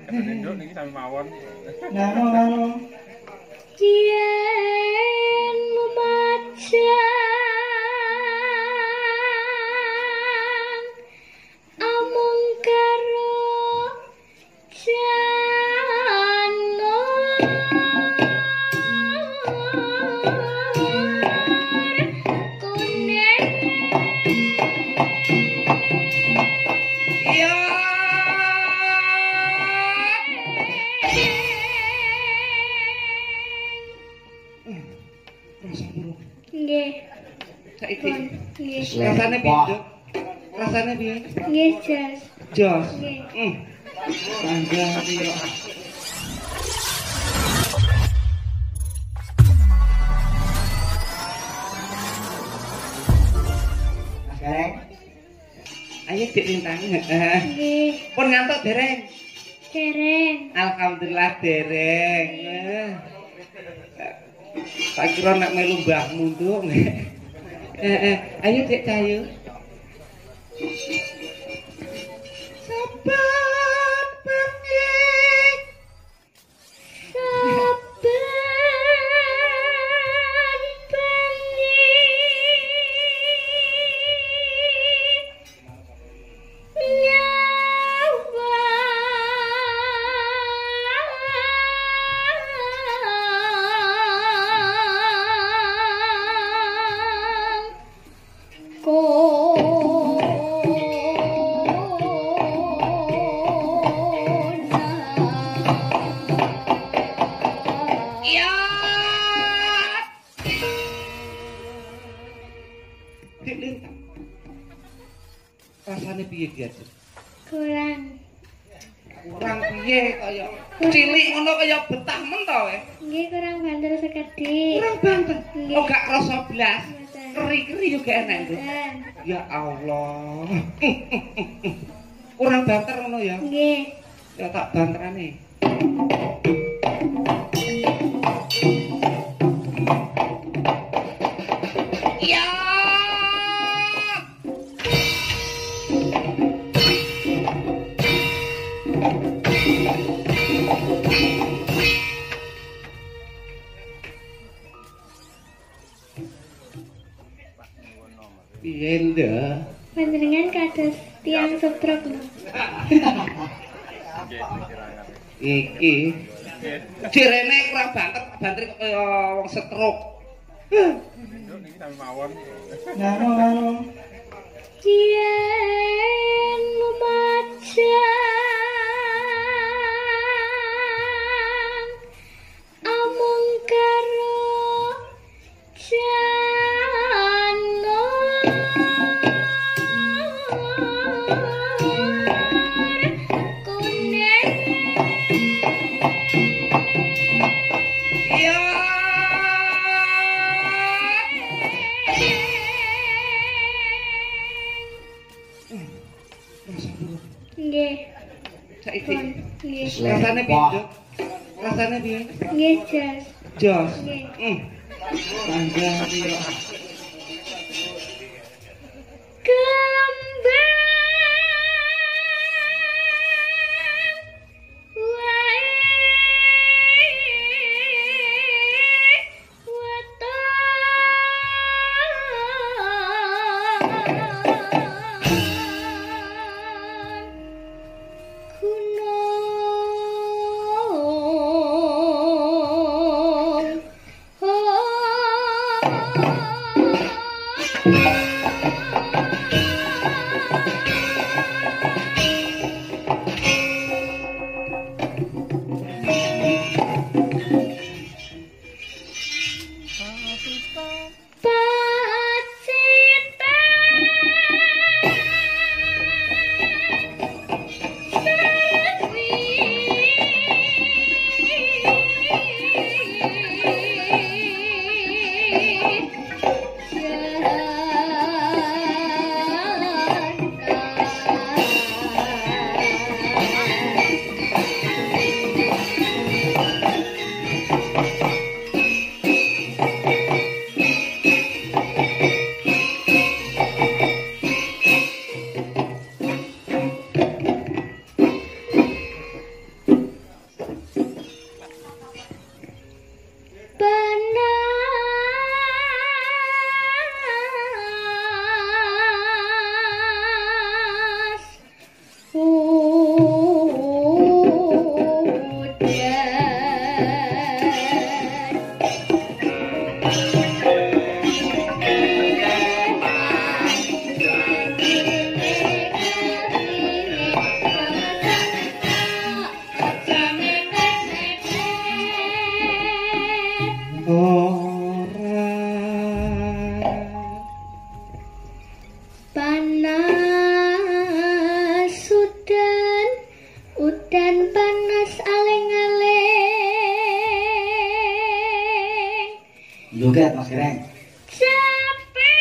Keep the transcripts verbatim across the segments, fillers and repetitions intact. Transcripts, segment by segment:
Nduk niki sami mawon. Nano nano. Yen memajang amung karo jano kuning Iya. nggih Saiki nggih rasane piye, Nduk? Rasane piye? nggih jas Jos. nggih Hmm. Bangga piye. Dereng. Ayo dik lintang. nggih Pun ngantuk dereng. dereng Alhamdulillah dereng. Eh. Tak kira nek melu mbahmu nduk. Eh eh ayo dik cayu. Sabar bengi. saben bengi Iya. Dik lintang. Rasane piye dia? kurang Kurang piye kaya cilik ngono kaya betah men to we. nggih kurang banter sekedhik Kurang banget. Nggih. Oh gak krasa blas. Mboten. Keri-keri yo gak enak Nduk. Mboten. Ya Allah. Kurang banter ngono ya. nggih Ya tak banterane. Ya. Piye ndak? panjenengan kados tiang stroke lho Nggih dikirakan. Iki direne kurang banget banter kaya wong stroke. Nduk niki sami mawon. Nano nano. yen memajang amung karo jano kuning Iya. nggih Saiki nggih rasane piye, Nduk? Rasane piye? nggih jas Jos. nggih Hmm. Bangga piye. kembang wae weton gunung oh panas aling-aling Joget Mas Kireng. capek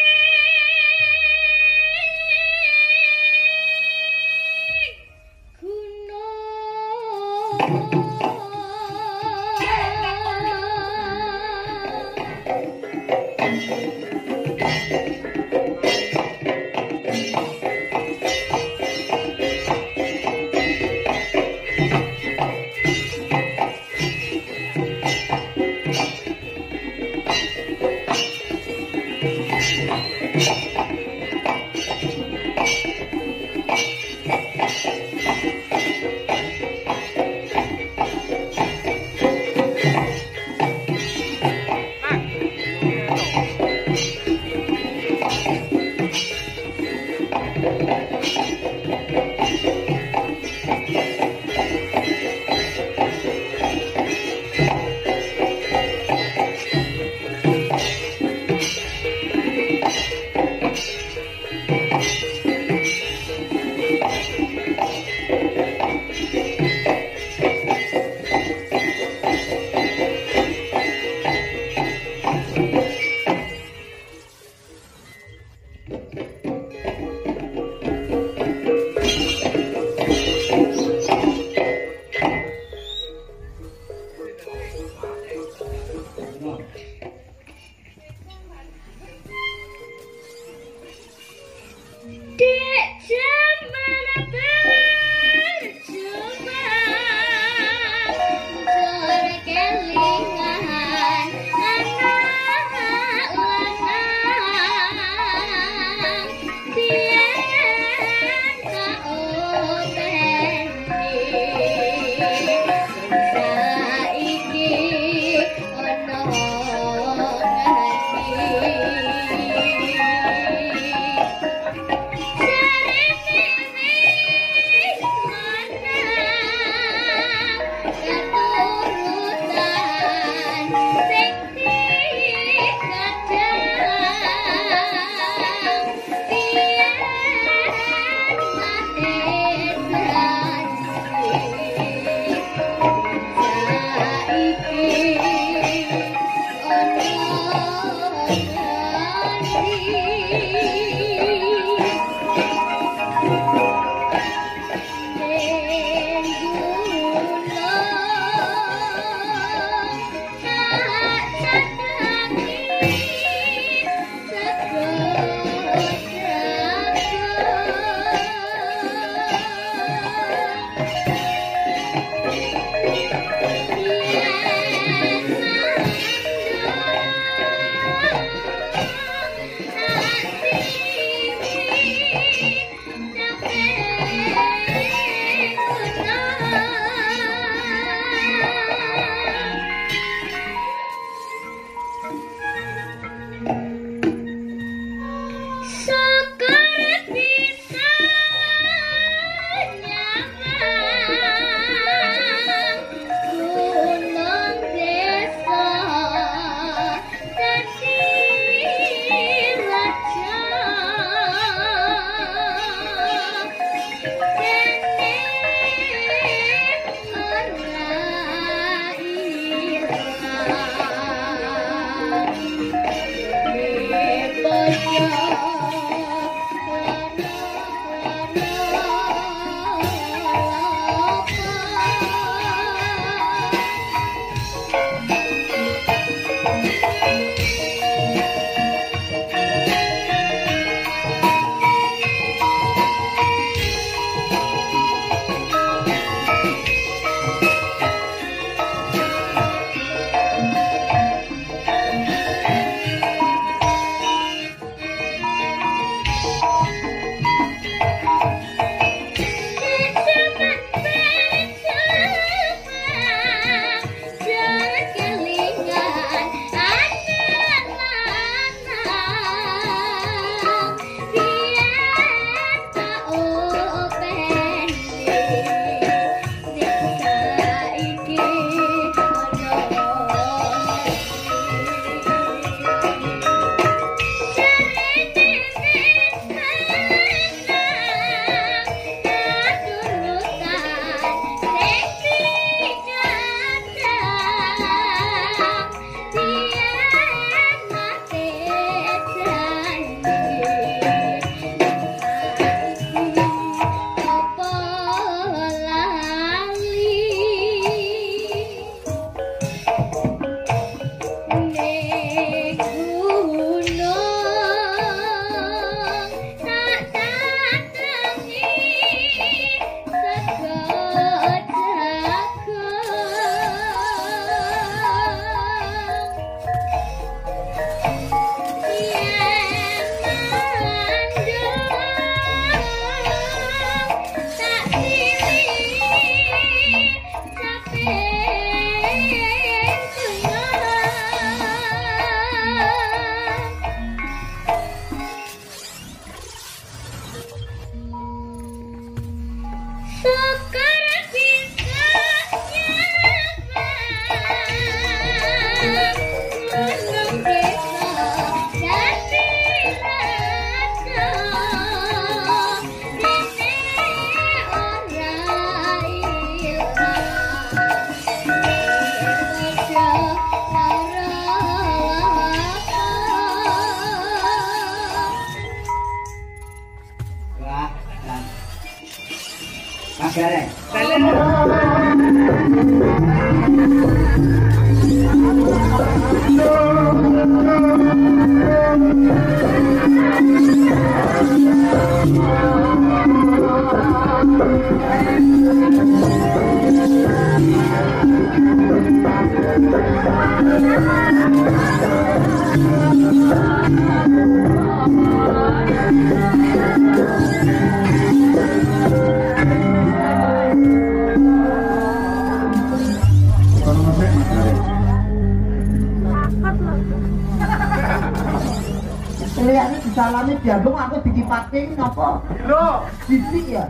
Lihatnya disalami diambung aku dikipatke napa? Lho, Cici ya.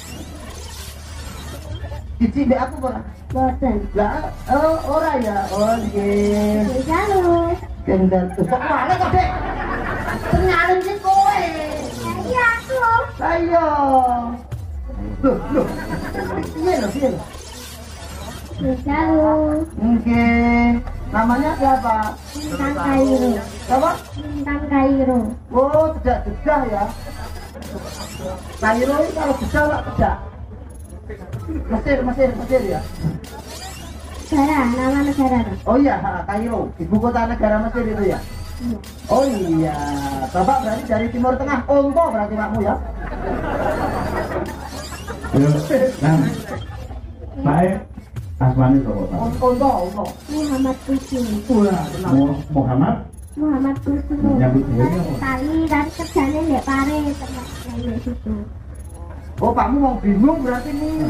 Cici mbek aku ora. Boten. Lah, oh ora ya. Oh nggih. Halo. Kendal kok malah kok, Dek. Pengalun sih kowe. Iya aku. Ayo. Loh, loh. Iya loh, iya loh. Halo. Mungkin namanya siapa? Bintang Kairo. Apa? Bintang Kairo. Oh, tidak jedah ya. Kairo ini kalau jedah lah jedah. Mesir, Mesir, Mesir ya. Negara, nama negara. Oh iya, ha, Kairo, ibu kota negara Mesir itu ya. Oh iya, Bapak berarti dari Timur Tengah, Onto berarti makmu ya. Nah, baik, asmane sapa Pak? Onto, Onto. Muhammad Kusum. Wah, tenang. Mu- Muhammad Muhammad Kusum. Nyambut gawe apa? Tali dan kerjanya di Pare tempat kayak situ. Oh, pakmu mau bingung berarti nih.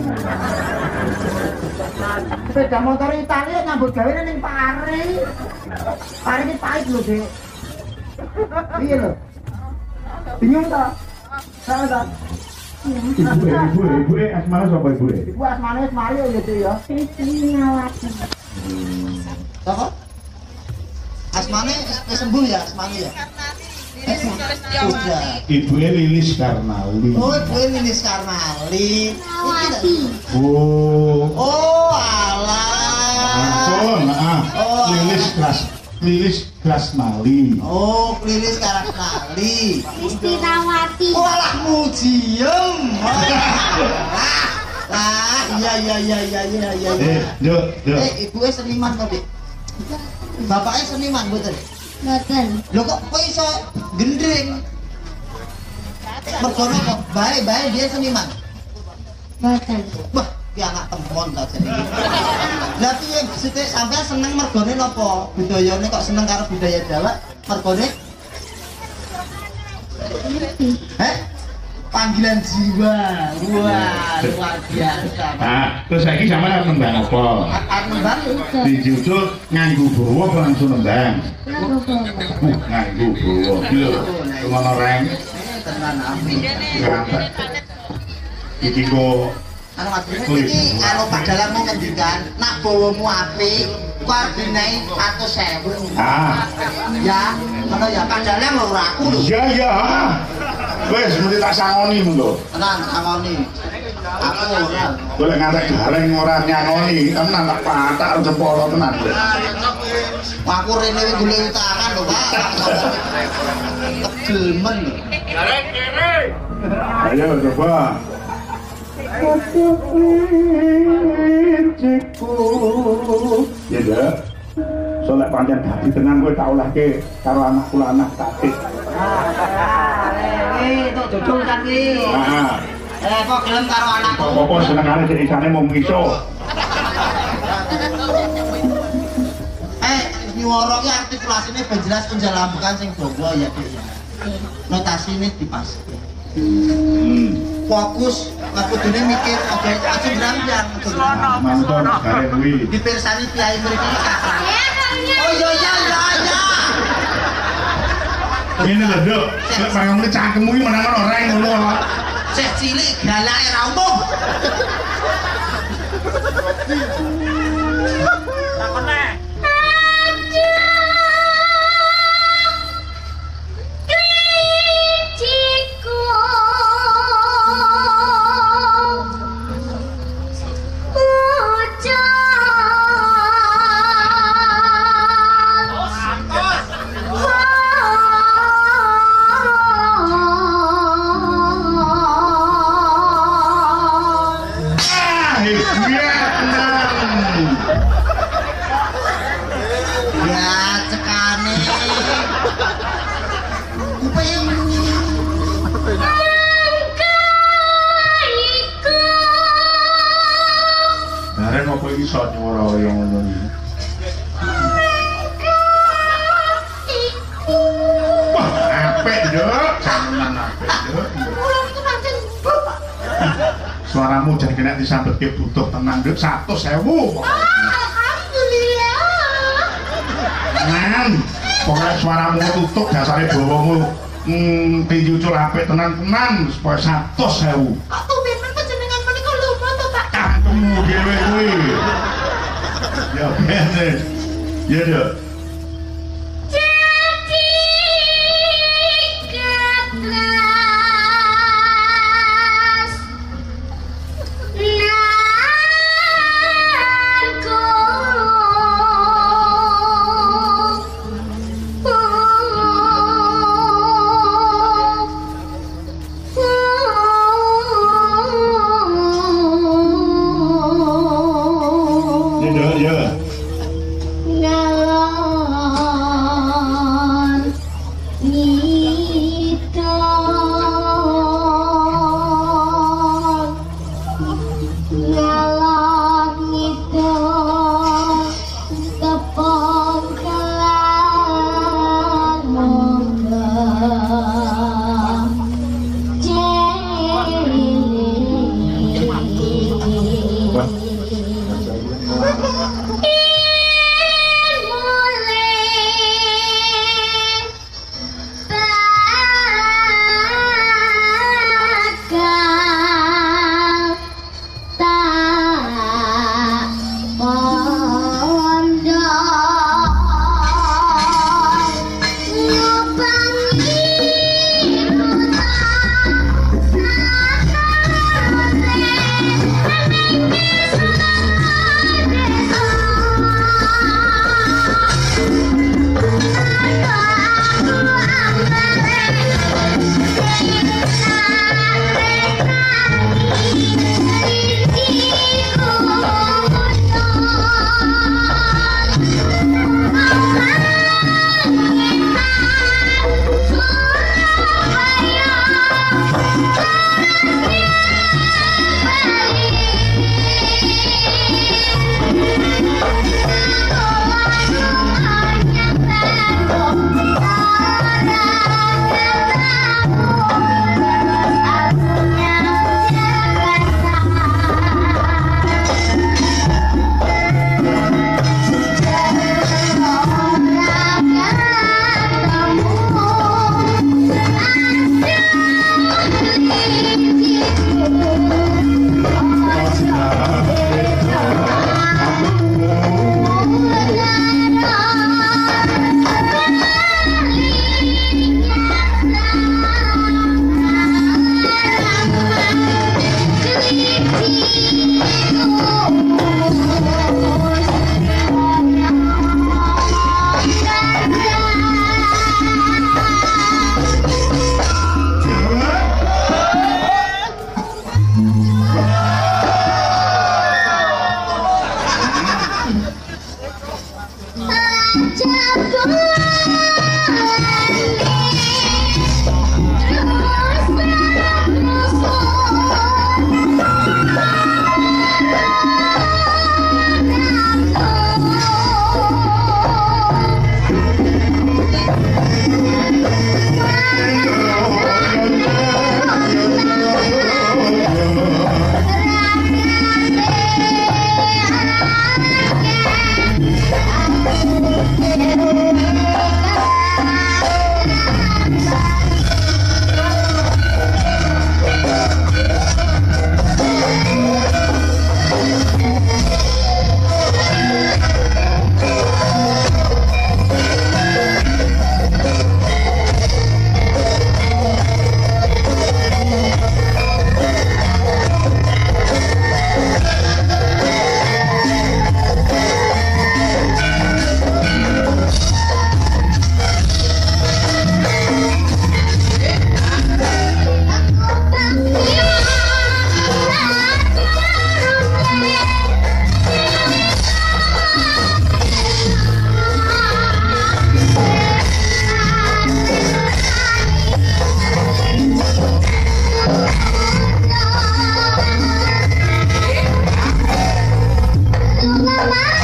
Sepeda motor Italia nyambut gawe ning Pare. Pare iki pahit lho, Dek. Iya lho. Bingung ta? Salah ta? Ibu, ibu, ibu, asmane sapa ibu? Ibu asmane wis Mario ya, Dek ya. Kristinawati. Apa? Asmane wis sembuh ya, asmane ya. Sudah. Ibu Lilis Karnauli. Oh, ibu Lilis Karnali. Nawati. Oh, Oh, alah. langsung, ah, Oh. Lilis kelas, Lilis kelas Mali. Oh, Lilis Karnali. Kristinawati. Walah museum. Lah, iya iya iya iya iya iya. Eh, yo, yo. Eh, ibuke seniman kok, Dik. Bapaknya seniman betul. Boten. Lho kok kok iso gendring? Mergono kok bae-bae dia seniman. Boten. Wah, ki anak temon ta jenenge. Lah piye sithik sampean seneng mergone napa? Budayane kok seneng karo budaya Jawa? Mergone? Heh? Panggilan jiwa. Wah, luar biasa. Nah, terus saiki sampean arep nembang apa? Arep nembang? Dijudul nganggo bawa apa langsung nembang? Nganggo Uh, nganggo bawa. Iki lho, ngono reng. Tenan amin. Ngambek. Iki kok Anu maksudnya iki anu Pak Dalang mau ngendikan, nak bawamu apik, kok artine seratus ribu. ah, Ya, ngono ya Pak Dalang lho ora aku lho. iya iya. Wes mesti tak sangoni lho. Tenan sangoni. Aku ora. Boleh ngantek gareng ora nyangoni, tenan tak patak jempol tenan. Wah, aku rene iki golek utangan lho, Pak. Gelmen. Ayo coba. Ya dah. Soalnya pancen dadi tenan kowe tak olehke karo anakku lanang tatik. Ah, iki tok dodol kan iki. Heeh. Eh, kok gelem karo anakku. Apa senengane sik isane mau ngiso. Eh, nyuwara ki artikulasinya ben jelas penjalambukan sing dawa ya, Dik ya. Notasi ini dipas. Hmm. Fokus, kudune mikir aja aja beranjang. Mantap gare kuwi. Dipirsani kiai mriki kathah. Oh iya iya iya iya. Ini lho, Dok. Lek pangane cangkemmu iki menangan ora ngono. Cek cilik galake ra umum. Ah, iya. Ya cekane. Kuping. Bareng apa iki iso nyuara kaya ngono iki? Wah, apik, Nduk. Jangan apik, Nduk. Suaramu jadi kena disambet ke butuh tenang, Nduk. seratus ribu. Alhamdulillah. Tenang. Pokoknya suaramu tutup dasarnya bawamu hmm, dijucul apik tenang-tenang supaya seratus ribu. Kok tumben men jenengan menika lumut to, Pak? Kamu dhewe kuwi. Ya bener. Ya, Nduk. Kalau kemana?